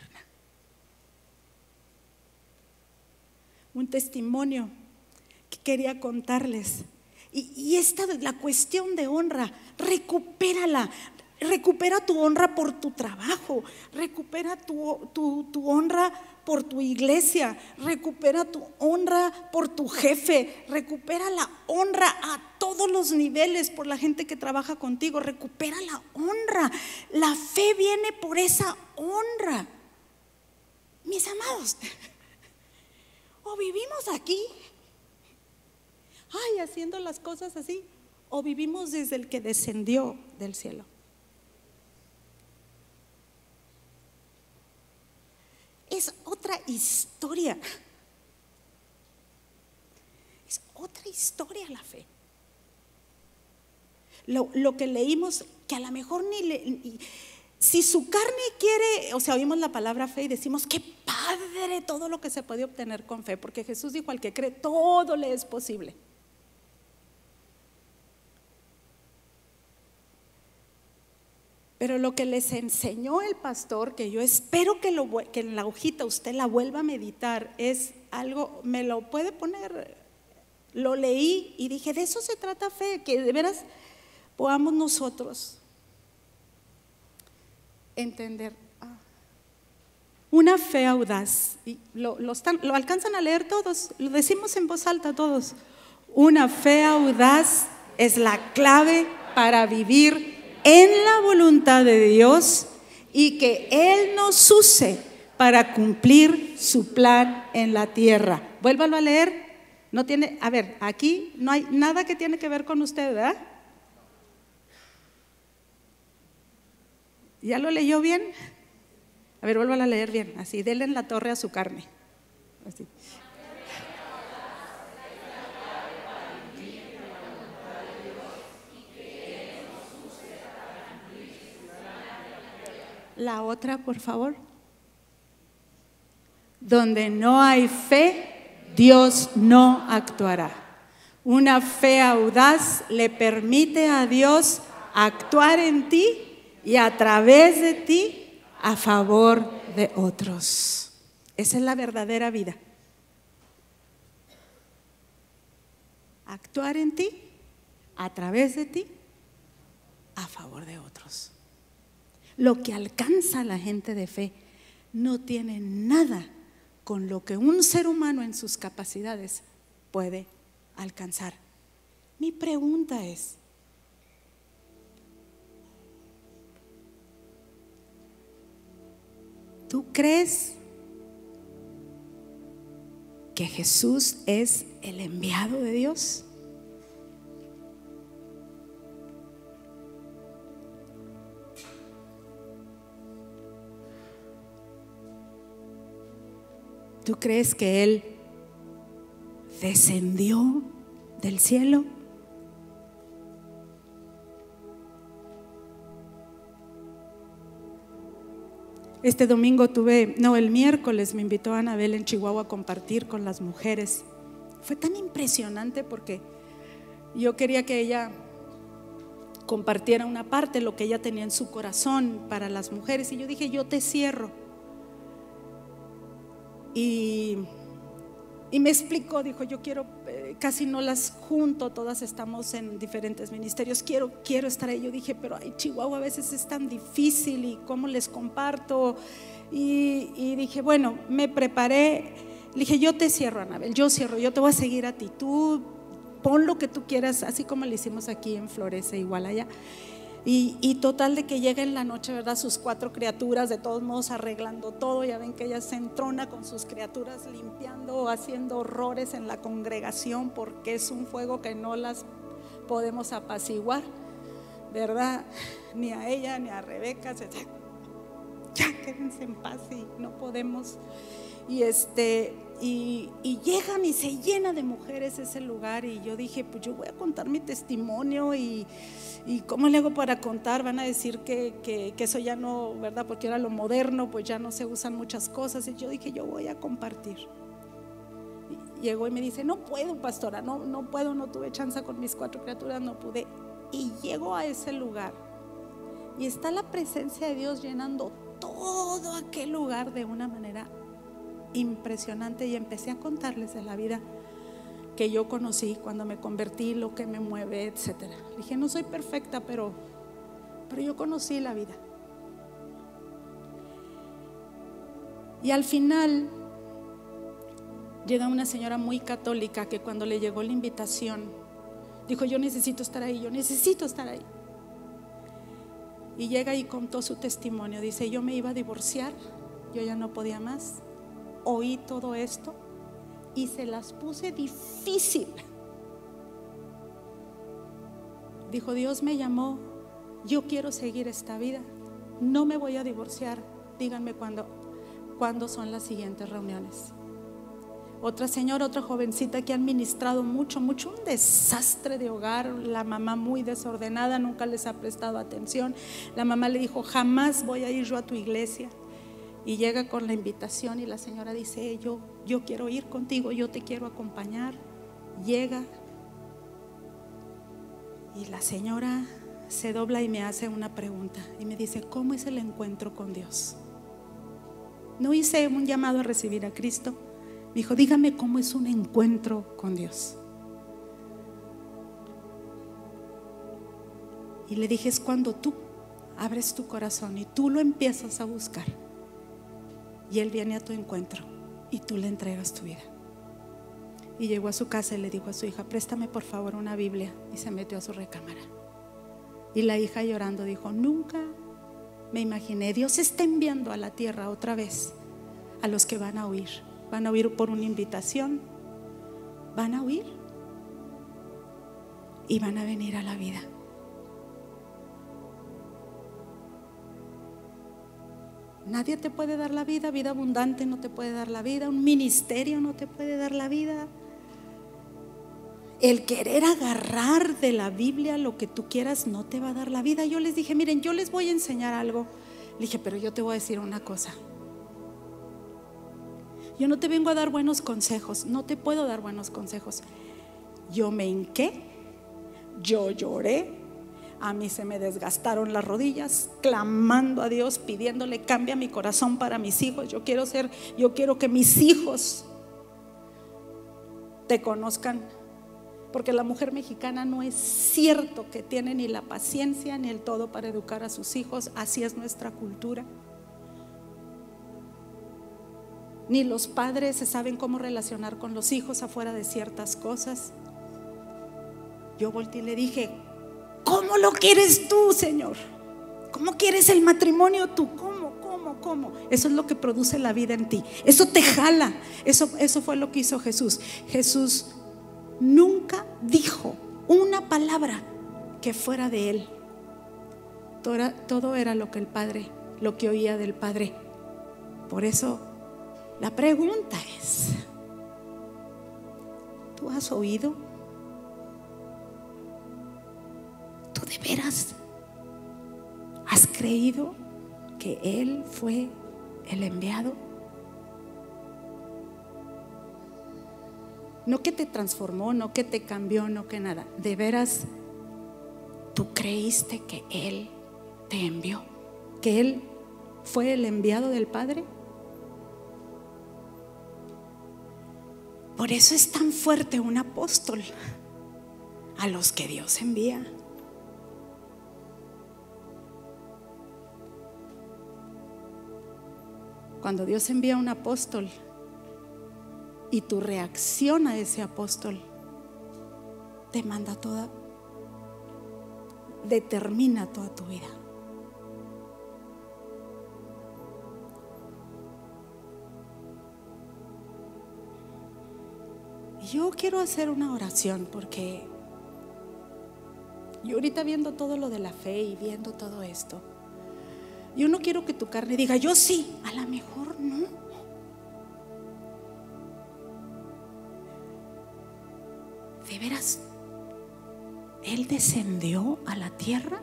Un testimonio que quería contarles. Y, y esta la cuestión de honra, recupérala. Recupera tu honra por tu trabajo, recupera tu, tu, tu honra por tu iglesia, recupera tu honra por tu jefe, recupera la honra a todos los niveles por la gente que trabaja contigo, recupera la honra. La fe viene por esa honra. Mis amados, o vivimos aquí, ay, haciendo las cosas así, o vivimos desde el que descendió del cielo? Es otra historia. Es otra historia la fe. Lo, lo que leímos, que a lo mejor ni le... Ni, si su carne quiere, o sea, oímos la palabra fe y decimos, qué padre todo lo que se puede obtener con fe, porque Jesús dijo, al que cree, todo le es posible. Pero lo que les enseñó el pastor, que yo espero que, lo, que en la hojita usted la vuelva a meditar, es algo, me lo puede poner, lo leí y dije, de eso se trata fe, que de veras podamos nosotros entender. Ah, una fe audaz, y lo, lo, están, lo alcanzan a leer todos, lo decimos en voz alta todos. Una fe audaz es la clave para vivir en la voluntad de Dios y que Él nos use para cumplir su plan en la tierra. Vuélvalo a leer. No tiene, a ver, aquí no hay nada que tiene que ver con usted, ¿verdad? ¿Ya lo leyó bien? A ver, vuélvalo a leer bien. Así, denle en la torre a su carne. Así. La otra, por favor. Donde no hay fe, Dios no actuará. Una fe audaz le permite a Dios actuar en ti y a través de ti a favor de otros. Esa es la verdadera vida. Actuar en ti, a través de ti, a favor de otros. Lo que alcanza la gente de fe no tiene nada con lo que un ser humano en sus capacidades puede alcanzar. Mi pregunta es, ¿tú crees que Jesús es el enviado de Dios? ¿Tú crees que Él descendió del cielo? Este domingo tuve, no, el miércoles me invitó a Anabel en Chihuahua a compartir con las mujeres. Fue tan impresionante porque yo quería que ella compartiera una parte de lo que ella tenía en su corazón para las mujeres, y yo dije, yo te cierro. Y, y me explicó, dijo, yo quiero, eh, casi no las junto, todas estamos en diferentes ministerios, quiero, quiero estar ahí. Yo dije, pero ay, Chihuahua a veces es tan difícil y cómo les comparto. Y, y dije, bueno, me preparé, le dije, yo te cierro, Anabel, yo cierro, yo te voy a seguir a ti, tú pon lo que tú quieras, así como le hicimos aquí en Florece, igual allá. Y, y total de que llega en la noche, ¿verdad? Sus cuatro criaturas, de todos modos arreglando todo. Ya ven que ella se entrona con sus criaturas, limpiando, haciendo horrores en la congregación, porque es un fuego que no las podemos apaciguar, ¿verdad? Ni a ella ni a Rebeca. Se, ya quédense en paz y no podemos. Y este y, y llegan y se llena de mujeres ese lugar. Y yo dije, pues yo voy a contar mi testimonio. Y, y ¿cómo le hago para contar? Van a decir que, que, que eso ya no, ¿verdad? Porque ahora lo moderno, pues ya no se usan muchas cosas. Y yo dije, yo voy a compartir. Y llegó y me dice, no puedo, pastora, no, no puedo, no tuve chance con mis cuatro criaturas, no pude. Y llego a ese lugar y está la presencia de Dios llenando todo aquel lugar de una manera impresionante. Y empecé a contarles de la vida que yo conocí cuando me convertí, lo que me mueve, etcétera. Le dije, no soy perfecta, pero, pero yo conocí la vida. Y al final llega una señora muy católica que cuando le llegó la invitación dijo, yo necesito estar ahí, yo necesito estar ahí. Y llega y contó su testimonio. Dice, yo me iba a divorciar, yo ya no podía más, oí todo esto y se las puse difícil. Dijo, Dios me llamó, yo quiero seguir esta vida, no me voy a divorciar, díganme cuándo, cuándo son las siguientes reuniones. Otra señora, otra jovencita que han ministrado mucho, mucho, un desastre de hogar, la mamá muy desordenada, nunca les ha prestado atención. La mamá le dijo, jamás voy a ir yo a tu iglesia. Y llega con la invitación y la señora dice, yo, yo quiero ir contigo, yo te quiero acompañar. Llega y la señora se dobla y me hace una pregunta y me dice, ¿cómo es el encuentro con Dios? No hice un llamado a recibir a Cristo. Me dijo, dígame cómo es un encuentro con Dios. Y le dije, es cuando tú abres tu corazón y tú lo empiezas a buscar y Él viene a tu encuentro y tú le entregas tu vida. Y llegó a su casa y le dijo a su hija, préstame por favor una Biblia, y se metió a su recámara. Y la hija llorando dijo, nunca me imaginé, Dios está enviando a la tierra otra vez a los que van a huir. Van a huir por una invitación, van a huir y van a venir a la vida. Nadie te puede dar la vida, vida abundante no te puede dar la vida, un ministerio no te puede dar la vida. El querer agarrar de la Biblia lo que tú quieras no te va a dar la vida. Yo les dije, miren, yo les voy a enseñar algo. Le dije, pero yo te voy a decir una cosa. Yo no te vengo a dar buenos consejos, no te puedo dar buenos consejos. Yo me hinqué, yo lloré, a mí se me desgastaron las rodillas, clamando a Dios, pidiéndole, cambia mi corazón para mis hijos. Yo quiero ser, yo quiero que mis hijos te conozcan, porque la mujer mexicana no es cierto que tiene ni la paciencia ni el todo para educar a sus hijos. Así es nuestra cultura. Ni los padres se saben cómo relacionar con los hijos afuera de ciertas cosas. Yo volteé y le dije, ¿cómo lo quieres tú, Señor? ¿Cómo quieres el matrimonio tú? ¿Cómo, cómo, cómo? Eso es lo que produce la vida en ti. Eso te jala. Eso, eso fue lo que hizo Jesús. Jesús nunca dijo una palabra que fuera de Él. Todo era, todo era lo que el Padre, lo que oía del Padre. Por eso la pregunta es, ¿tú has oído? ¿Tú de veras has creído que Él fue el enviado? No que te transformó, no que te cambió, no que nada. ¿De veras tú creíste que Él te envió? ¿Que Él fue el enviado del Padre? Por eso es tan fuerte un apóstol a los que Dios envía. Cuando Dios envía a un apóstol y tu reacción a ese apóstol te manda toda, determina toda tu vida. Yo quiero hacer una oración porque yo ahorita viendo todo lo de la fe y viendo todo esto, yo no quiero que tu carne diga, yo sí, a lo mejor no. ¿De veras Él descendió a la tierra?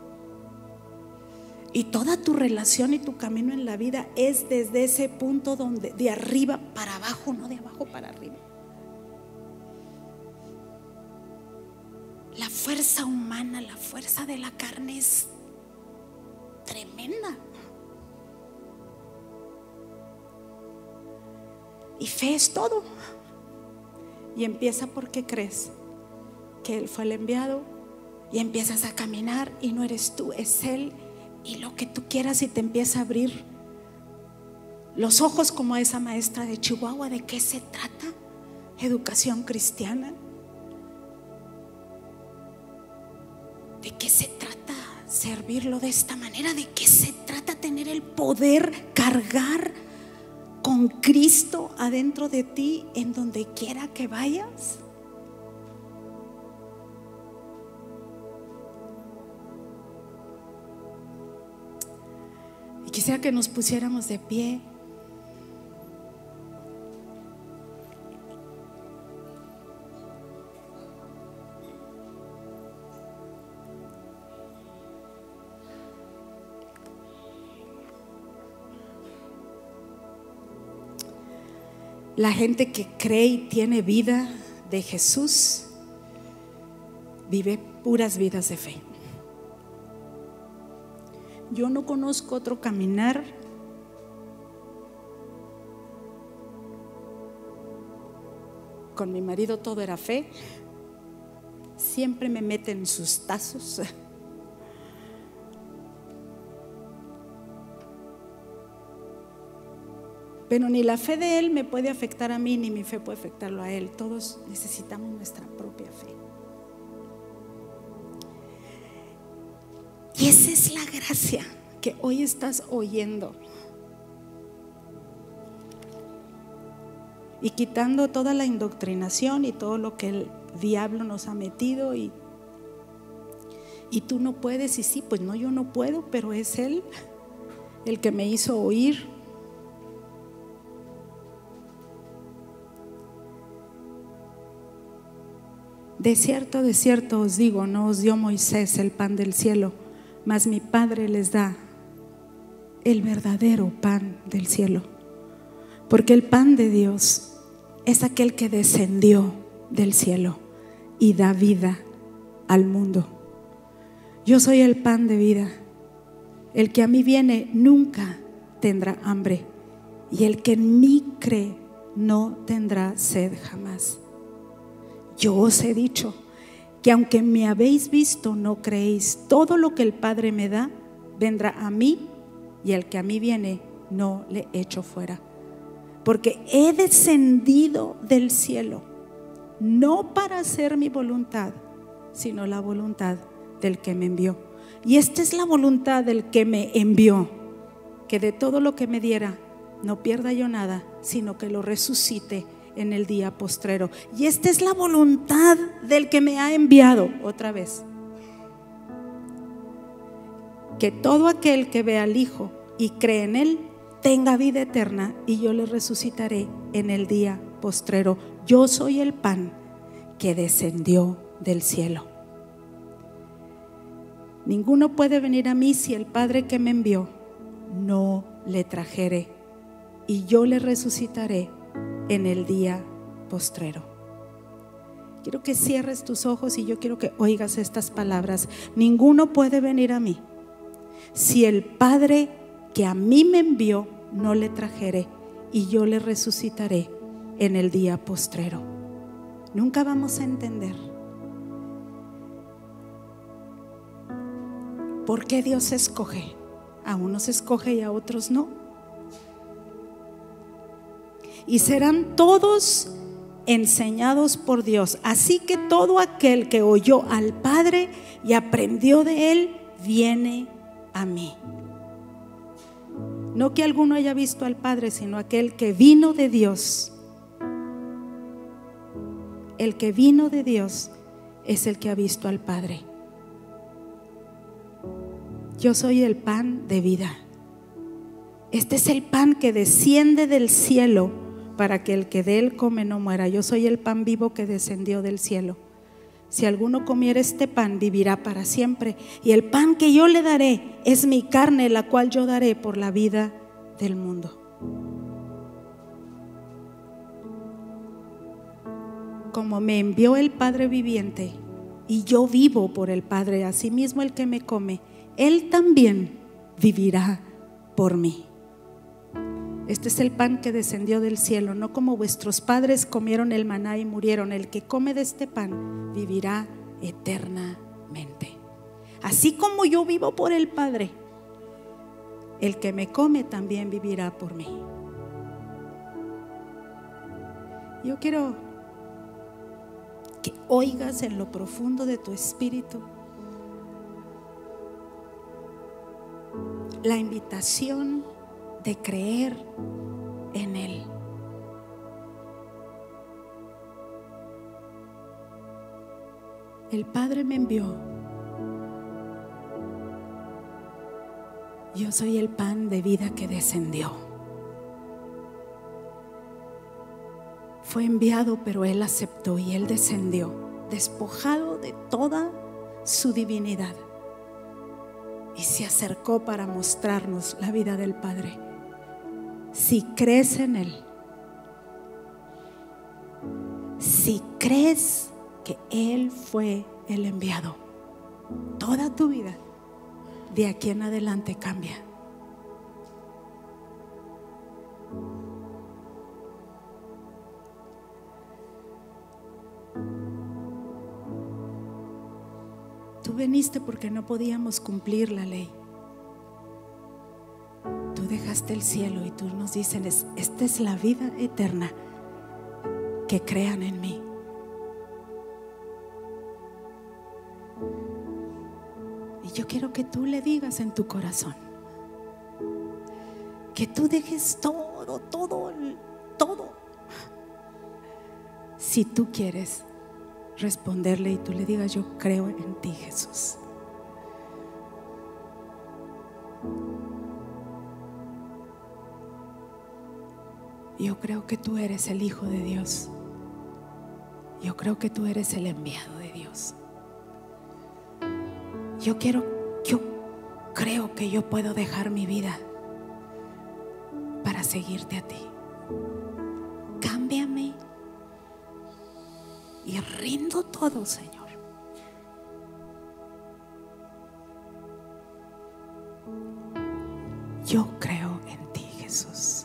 Y toda tu relación y tu camino en la vida es desde ese punto donde de arriba para abajo, no de abajo para arriba. La fuerza humana, la fuerza de la carne es tremenda. Y fe es todo. Y empieza porque crees que Él fue el enviado, y empiezas a caminar y no eres tú, es Él, y lo que tú quieras, y te empieza a abrir los ojos como esa maestra de Chihuahua. ¿De qué se trata? Educación cristiana. ¿De qué se trata servirlo de esta manera? ¿De qué se trata tener el poder cargar con Cristo adentro de ti en donde quiera que vayas? Y quisiera que nos pusiéramos de pie. La gente que cree y tiene vida de Jesús vive puras vidas de fe. Yo no conozco otro caminar con mi marido. Todo era fe. Siempre me mete en sus tazos. Pero ni la fe de él me puede afectar a mí, ni mi fe puede afectarlo a él. Todos necesitamos nuestra propia fe. Y esa es la gracia que hoy estás oyendo. Y quitando toda la indoctrinación y todo lo que el diablo nos ha metido. Y, y tú no puedes, y sí, pues no, yo no puedo, pero es él el que me hizo oír. De cierto, de cierto os digo, no os dio Moisés el pan del cielo, mas mi Padre les da el verdadero pan del cielo. Porque el pan de Dios es aquel que descendió del cielo y da vida al mundo. Yo soy el pan de vida. El que a mí viene nunca tendrá hambre, y el que en mí cree no tendrá sed jamás. Yo os he dicho que aunque me habéis visto, no creéis. Todo lo que el Padre me da vendrá a mí, y el que a mí viene no le echo fuera. Porque he descendido del cielo, no para hacer mi voluntad, sino la voluntad del que me envió. Y esta es la voluntad del que me envió, que de todo lo que me diera no pierda yo nada, sino que lo resucite en el día postrero. Y esta es la voluntad del que me ha enviado. Otra vez, que todo aquel que ve al Hijo y cree en él tenga vida eterna, y yo le resucitaré en el día postrero. Yo soy el pan que descendió del cielo. Ninguno puede venir a mí si el Padre que me envió no le trajere, y yo le resucitaré en el día postrero. Quiero que cierres tus ojos y yo quiero que oigas estas palabras. Ninguno puede venir a mí si el Padre que a mí me envió no le trajere, y yo le resucitaré en el día postrero. Nunca vamos a entender por qué Dios escoge. A unos escoge y a otros no. Y serán todos enseñados por Dios. Así que todo aquel que oyó al Padre y aprendió de él, viene a mí. No que alguno haya visto al Padre, sino aquel que vino de Dios. El que vino de Dios es el que ha visto al Padre. Yo soy el pan de vida. Este es el pan que desciende del cielo, para que el que de él come no muera. Yo soy el pan vivo que descendió del cielo. Si alguno comiera este pan, vivirá para siempre. Y el pan que yo le daré es mi carne, la cual yo daré por la vida del mundo. Como me envió el Padre viviente, y yo vivo por el Padre, asimismo el que me come, él también vivirá por mí. Este es el pan que descendió del cielo, no como vuestros padres comieron el maná y murieron. El que come de este pan vivirá eternamente. Así como yo vivo por el Padre, el que me come también vivirá por mí. Yo quiero que oigas en lo profundo de tu espíritu la invitación de creer en Él. El Padre me envió. yo soy el pan de vida que descendió. Fue enviado, pero Él aceptó y Él descendió, despojado de toda su divinidad, y se acercó para mostrarnos la vida del Padre. Si crees en Él, si crees que Él fue el enviado, toda tu vida de aquí en adelante cambia. Tú viniste porque no podíamos cumplir la ley. Tú dejaste el cielo y tú nos dices: esta es la vida eterna, que crean en mí. Y yo quiero que tú le digas en tu corazón, que tú dejes todo, todo, todo. Si tú quieres responderle y tú le digas: yo creo en ti, Jesús. Yo creo que tú eres el Hijo de Dios. Yo creo que tú eres el enviado de Dios. Yo quiero, yo creo que yo puedo dejar mi vida para seguirte a ti. Cámbiame y rindo todo, Señor. Yo creo en ti, Jesús.